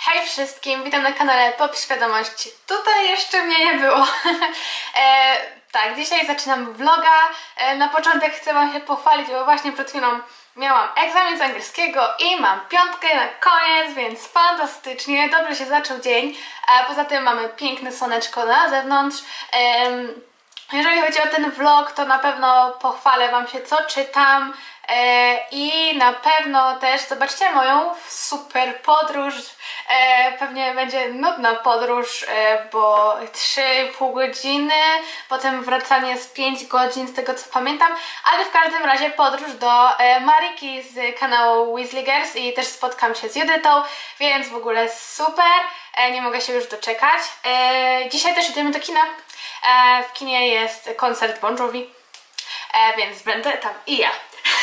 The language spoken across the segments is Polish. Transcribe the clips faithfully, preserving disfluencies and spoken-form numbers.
Hej wszystkim, witam na kanale Pop Świadomość. Tutaj jeszcze mnie nie było. e, tak, dzisiaj zaczynam vloga. E, na początek chcę wam się pochwalić, bo właśnie przed chwilą miałam egzamin z angielskiego i mam piątkę na koniec, więc fantastycznie, dobrze się zaczął dzień. A poza tym mamy piękne słoneczko na zewnątrz. E, jeżeli chodzi o ten vlog, to na pewno pochwalę wam się, co czytam. I na pewno też zobaczcie moją super podróż. Pewnie będzie nudna podróż, bo trzy i pół godziny, potem wracanie z pięć godzin z tego co pamiętam, ale w każdym razie podróż do Mariki z kanału Weasley Girls i też spotkam się z Judytą, więc w ogóle super, nie mogę się już doczekać. Dzisiaj też idziemy do kina. W kinie jest koncert Bon Jovi, więc będę tam i ja.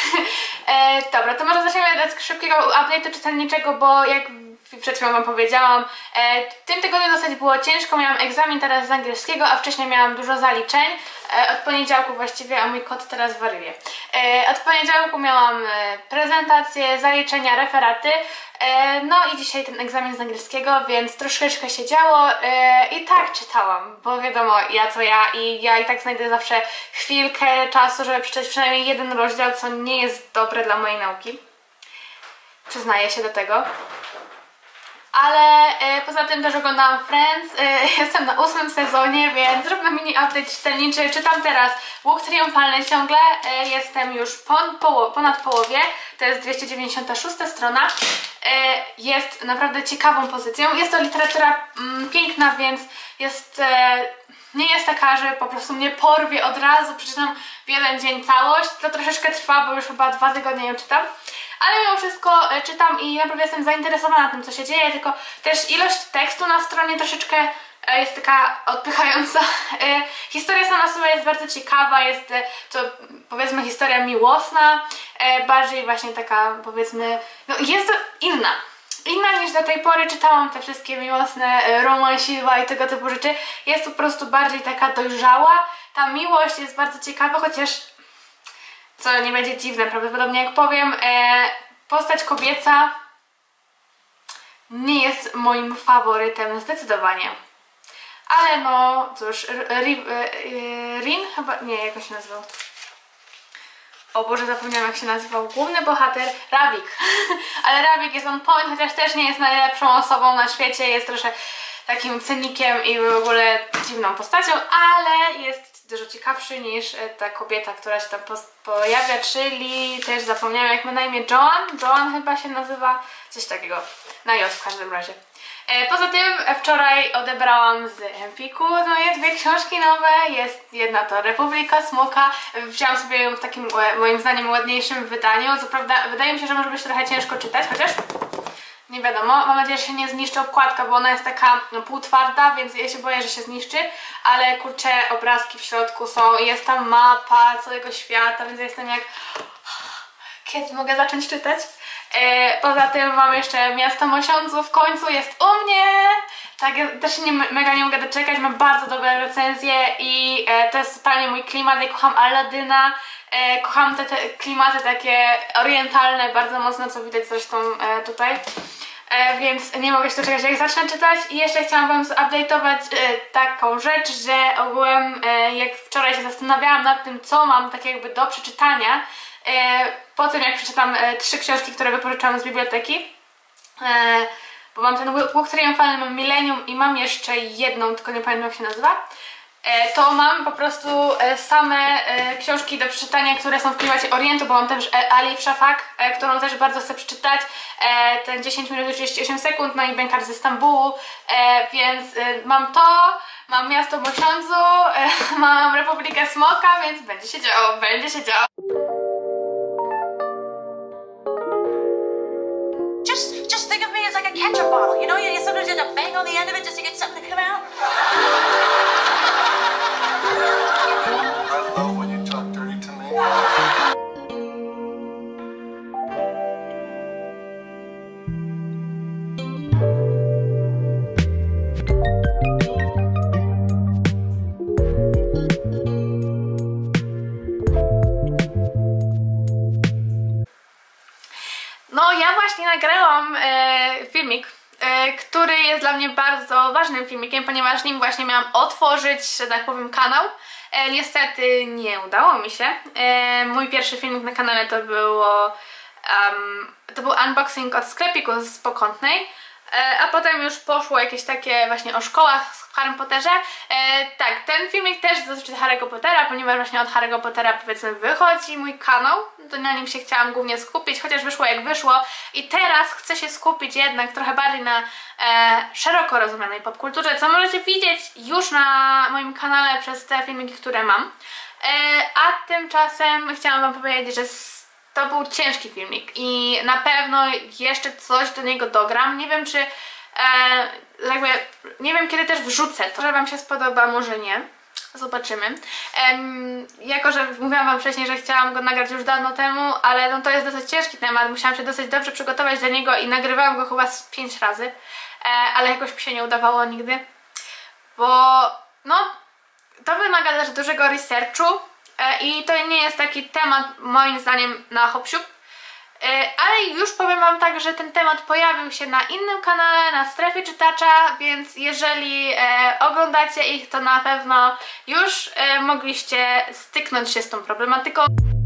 E, dobra, to może zaczniemy dać szybkiego update'u czytelniczego, bo jak przed chwilą wam powiedziałam, e, w tym tygodniu dosyć było ciężko, miałam egzamin teraz z angielskiego, a wcześniej miałam dużo zaliczeń. E, od poniedziałku właściwie, a mój kot teraz wariuje. E, od poniedziałku miałam e, prezentacje, zaliczenia, referaty. E, no i dzisiaj ten egzamin z angielskiego, więc troszeczkę się działo e, i tak czytałam, bo wiadomo, ja to ja i ja i tak znajdę zawsze chwilkę czasu, żeby przeczytać przynajmniej jeden rozdział, co nie jest dobre dla mojej nauki. Przyznaję się do tego. Ale e, poza tym też oglądałam Friends, e, jestem na ósmym sezonie, więc zróbmy mini update czytelniczy. Czytam teraz Łuk Triumfalny ciągle, e, jestem już pon, poło, ponad połowie, to jest dwieście dziewięćdziesiąta szósta strona. E, jest naprawdę ciekawą pozycją, jest to literatura mm, piękna, więc jest, e, nie jest taka, że po prostu mnie porwie od razu, przeczytam w jeden dzień całość, to troszeczkę trwa, bo już chyba dwa tygodnie ją czytam. Ale mimo wszystko e, czytam i naprawdę jestem zainteresowana tym, co się dzieje, tylko też ilość tekstu na stronie troszeczkę e, jest taka odpychająca. E, historia sama sobie jest bardzo ciekawa, jest e, to powiedzmy historia miłosna, e, bardziej właśnie taka powiedzmy, no jest inna. Inna niż do tej pory czytałam te wszystkie miłosne e, romansiwa i tego typu rzeczy. Jest po prostu bardziej taka dojrzała. Ta miłość jest bardzo ciekawa, chociaż co nie będzie dziwne, prawdopodobnie jak powiem, e, postać kobieca nie jest moim faworytem zdecydowanie. Ale no cóż, Rin chyba, nie, jak się nazywał? O Boże, zapomniałam jak się nazywał główny bohater, Ravik. Ale Ravik jest on point, chociaż też nie jest najlepszą osobą na świecie, jest troszkę takim cynikiem i w ogóle dziwną postacią, ale jest dużo ciekawszy niż ta kobieta, która się tam pojawia, czyli też zapomniałam jak ma na imię, Joan? Joan chyba się nazywa, coś takiego, na J w każdym razie. E, poza tym wczoraj odebrałam z Empiku moje dwie książki nowe, jest jedna to Republika Smoka, wzięłam sobie ją w takim moim zdaniem ładniejszym wydaniu, co prawda wydaje mi się, że może być trochę ciężko czytać, chociaż nie wiadomo, mam nadzieję, że się nie zniszczy okładka, bo ona jest taka no, półtwarda, więc ja się boję, że się zniszczy, ale kurczę, obrazki w środku są, jest tam mapa całego świata, więc ja jestem jak... Kiedy mogę zacząć czytać? E, poza tym mam jeszcze Miasto Mosiądzu, w końcu jest u mnie! Tak, ja też się nie, mega nie mogę doczekać, mam bardzo dobre recenzje i e, to jest totalnie mój klimat, ja kocham Aladyna. E, kocham te, te klimaty takie orientalne bardzo mocno, co widać zresztą e, tutaj. E, więc nie mogę się doczekać jak zacznę czytać. I jeszcze chciałam wam zupdate'ować e, taką rzecz, że ogółem e, jak wczoraj się zastanawiałam nad tym, co mam tak jakby do przeczytania, e, po tym jak przeczytam e, trzy książki, które wypożyczałam z biblioteki, e, bo mam ten Łuk Triumfalny, mam Millennium i mam jeszcze jedną, tylko nie pamiętam jak się nazywa, to mam po prostu same książki do przeczytania, które są w klimacie Orientu, bo mam też Alif Shafak, którą też bardzo chcę przeczytać, ten dziesięć minut i trzydzieści osiem sekund, no i Bękarz ze Stambułu, więc mam to, mam Miasto Mosiądzu, mam Republikę Smoka, więc będzie się działo, będzie się działo. Just, just think of me as like a ketchup bottle, you know, you sometimes you have to bang on the end of it just to get something to come out. I love when you talk dirty to me. No ja właśnie nagrałam e, filmik który jest dla mnie bardzo ważnym filmikiem, ponieważ nim właśnie miałam otworzyć, że tak powiem, kanał. Niestety nie udało mi się. Mój pierwszy filmik na kanale to było um, to był unboxing od sklepiku z Pokątnej. A potem już poszło jakieś takie właśnie o szkołach w Harry Potterze. E, tak, ten filmik też dotyczy Harry'ego Pottera, ponieważ właśnie od Harry'ego Pottera, powiedzmy, wychodzi mój kanał. To na nim się chciałam głównie skupić, chociaż wyszło jak wyszło. I teraz chcę się skupić jednak trochę bardziej na e, szeroko rozumianej popkulturze, co możecie widzieć już na moim kanale przez te filmiki, które mam. E, a tymczasem chciałam wam powiedzieć, że to był ciężki filmik i na pewno jeszcze coś do niego dogram. Nie wiem, czy e, jakby, nie wiem, kiedy też wrzucę. To, że wam się spodoba, może nie. Zobaczymy. Ehm, jako, że mówiłam wam wcześniej, że chciałam go nagrać już dawno temu, ale no to jest dosyć ciężki temat. Musiałam się dosyć dobrze przygotować do niego i nagrywałam go chyba z pięć razy. E, ale jakoś mi się nie udawało nigdy. Bo no, to wymaga też dużego researchu. I to nie jest taki temat moim zdaniem na hop-siup, ale już powiem wam tak, że ten temat pojawił się na innym kanale, na Strefie Czytacza, więc jeżeli oglądacie ich, to na pewno już mogliście styknąć się z tą problematyką.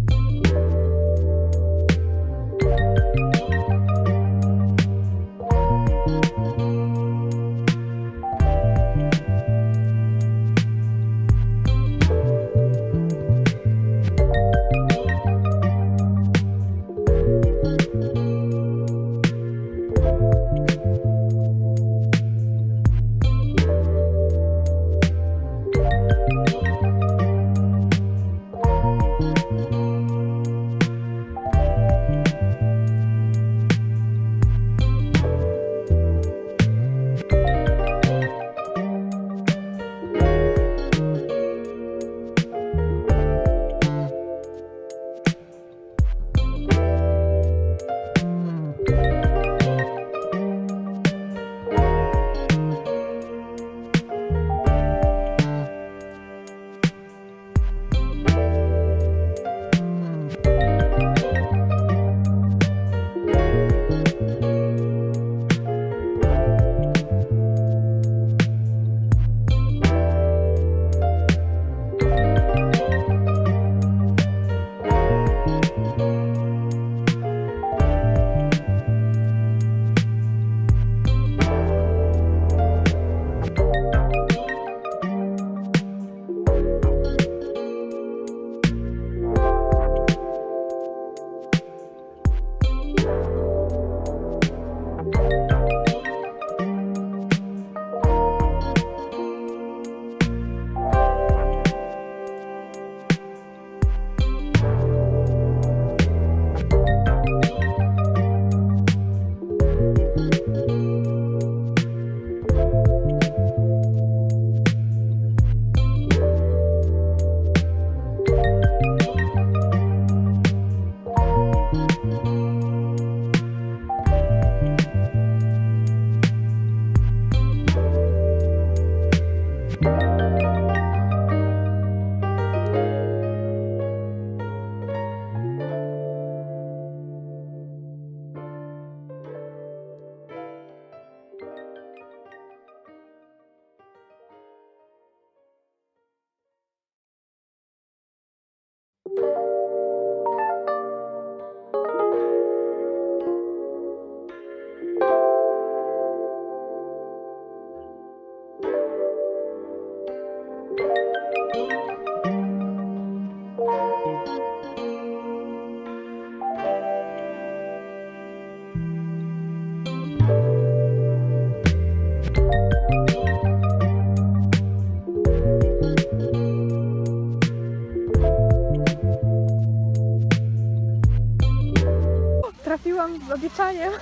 Trafiłam z obieczaniem.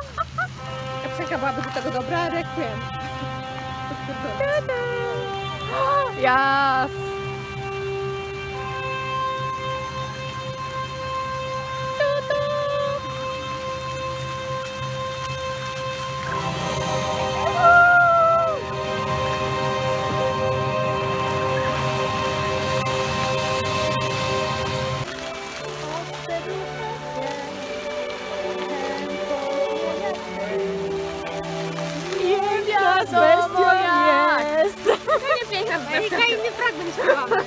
Piosenka byłaby do tego dobra, Requiem. Jas! Erika inny fragment śpiewamy.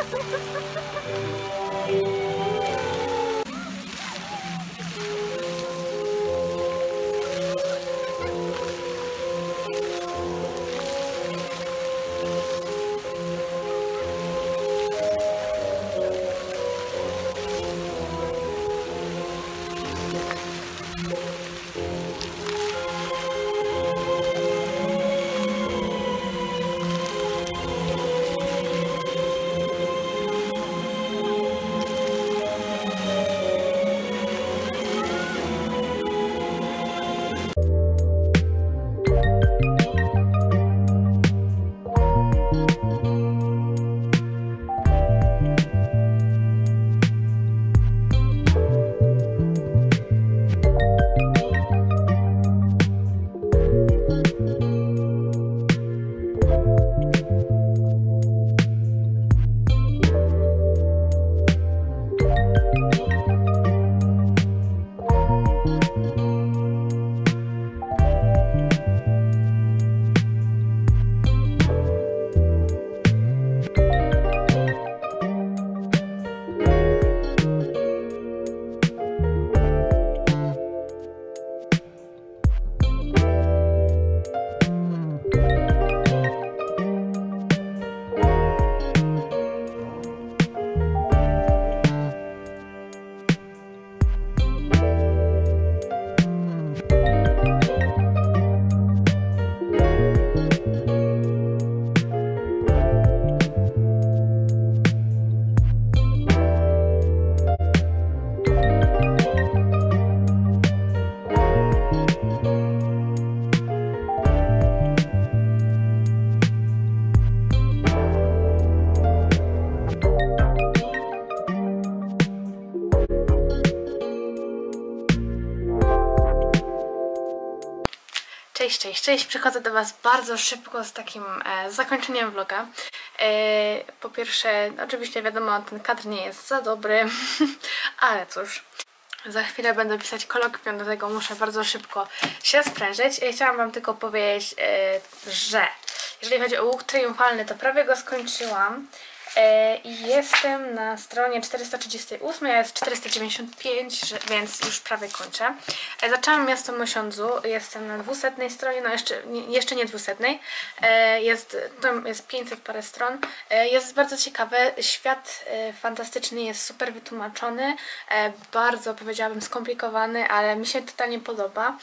Cześć, cześć, cześć. Przychodzę do Was bardzo szybko z takim e, zakończeniem vloga. E, po pierwsze, oczywiście wiadomo, ten kadr nie jest za dobry, ale cóż. Za chwilę będę pisać kolokwium, do tego muszę bardzo szybko się sprężyć. I chciałam Wam tylko powiedzieć, e, że jeżeli chodzi o łuk triumfalny, to prawie go skończyłam. I jestem na stronie czterysta trzydzieści osiem, a jest czterysta dziewięćdziesiąt pięć, więc już prawie kończę. Zaczęłam Miasto Mosiądzu, jestem na dwusetnej stronie, no jeszcze nie, jeszcze nie dwusetnej, jest, tam jest pięćset parę stron. Jest bardzo ciekawe, świat fantastyczny jest super wytłumaczony, bardzo powiedziałabym skomplikowany, ale mi się totalnie podoba.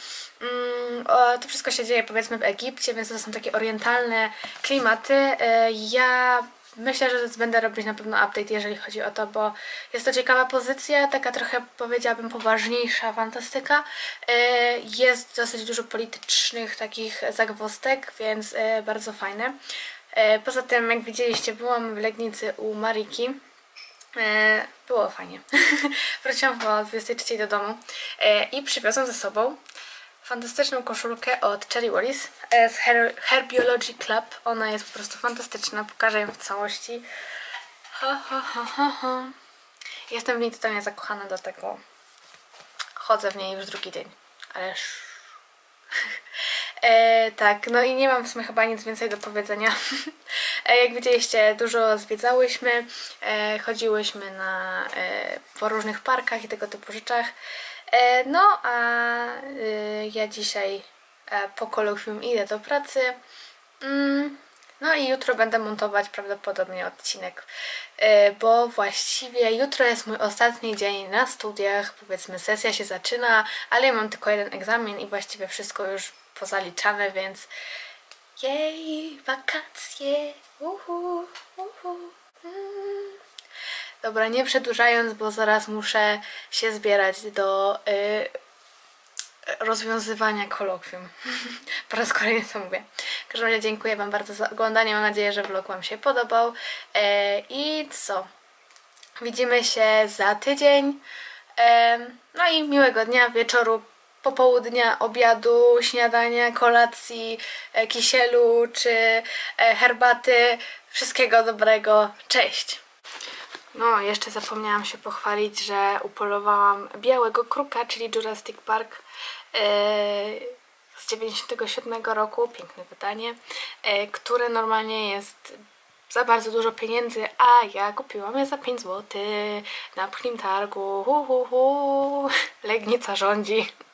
To wszystko się dzieje powiedzmy w Egipcie, więc to są takie orientalne klimaty. Ja myślę, że będę robić na pewno update, jeżeli chodzi o to, bo jest to ciekawa pozycja, taka trochę powiedziałabym poważniejsza fantastyka. Jest dosyć dużo politycznych takich zagwozdek, więc bardzo fajne. Poza tym, jak widzieliście, byłam w Legnicy u Mariki. Było fajnie. Wróciłam chyba o dwudziestej trzeciej do domu i przywiozłam ze sobą fantastyczną koszulkę od Cherry Wallis z Her Herbiology Club. Ona jest po prostu fantastyczna, pokażę ją w całości. Ha, ha, ha, ha, ha. Jestem w niej totalnie zakochana, do tego chodzę w niej już drugi dzień. Ależ... E, tak, no i nie mam w sumie chyba nic więcej do powiedzenia. E, jak widzieliście, dużo zwiedzałyśmy, e, chodziłyśmy na, e, po różnych parkach i tego typu rzeczach. E, no a e, ja dzisiaj e, po kolokwium idę do pracy. Mm, no i jutro będę montować prawdopodobnie odcinek, e, bo właściwie jutro jest mój ostatni dzień na studiach, powiedzmy sesja się zaczyna, ale ja mam tylko jeden egzamin i właściwie wszystko już pozaliczane, więc jej, wakacje, uhu, uhu, mm. Dobra, nie przedłużając, bo zaraz muszę się zbierać do y, rozwiązywania kolokwium. Po raz kolejny to mówię. W każdym razie dziękuję Wam bardzo za oglądanie, mam nadzieję, że vlog Wam się podobał. E, I co? Widzimy się za tydzień. E, no i miłego dnia, wieczoru, popołudnia, obiadu, śniadania, kolacji, kisielu czy herbaty. Wszystkiego dobrego. Cześć! No, jeszcze zapomniałam się pochwalić, że upolowałam białego kruka, czyli Jurassic Park yy, z dziewięćdziesiątego siódmego roku, piękne wydanie, yy, które normalnie jest za bardzo dużo pieniędzy, a ja kupiłam je za pięć złotych na pchlim targu. Hu, hu, hu. Legnica rządzi.